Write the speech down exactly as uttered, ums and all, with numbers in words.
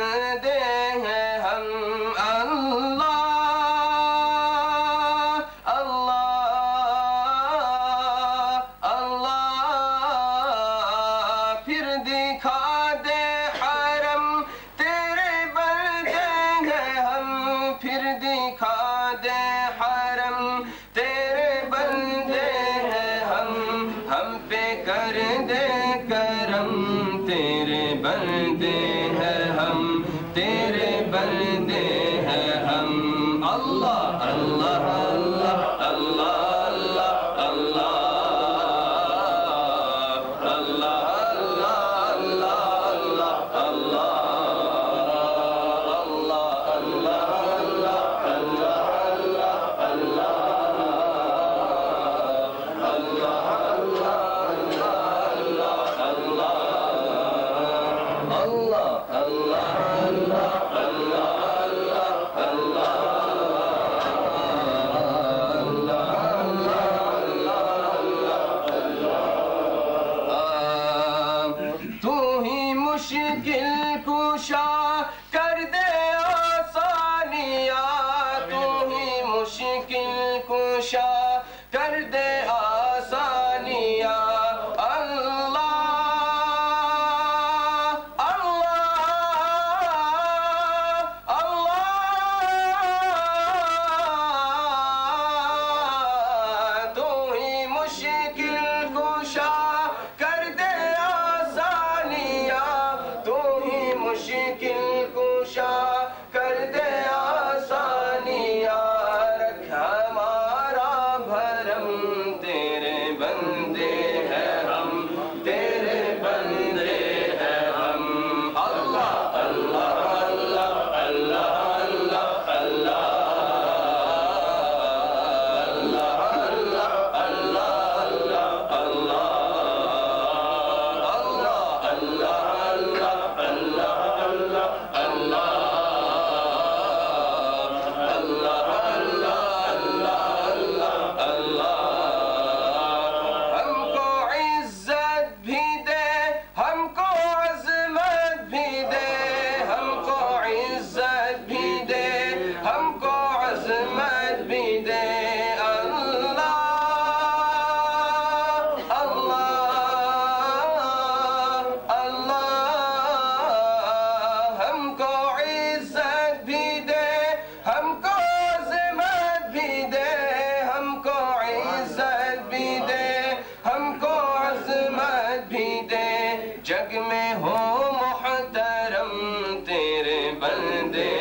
बंदे हैं हम। अल्लाह अल्लाह अल्लाह फिर दिखा दे हरम तेरे बंदे हैं हम। फिर दिखा दे हरम तेरे बंदे हैं हम। हम पे कर दे करम तेरे बंदे हैं हम। तेरे बंदे हैं हम। अल्लाह अल्लाह अल्लाह अल्लाह अल्लाह अल्लाह मुश्किल कुशा कर दे आसानियाँ। तू ही मुश्किल कुशा कर दे आसानियाँ। अल्लाह अल्लाह अल्लाह तू ही मुश्किल कुशा कर दे मुश्किल कुशा कर दे आसानियाँ। रख हमारा भरम तेरे बंदे हैं हम। तेरे बंदे हैं हम। अल्लाह अल्लाह अल्लाह अल्लाह अल्लाह अल्लाह जग में हो मोहतरम तेरे बंदे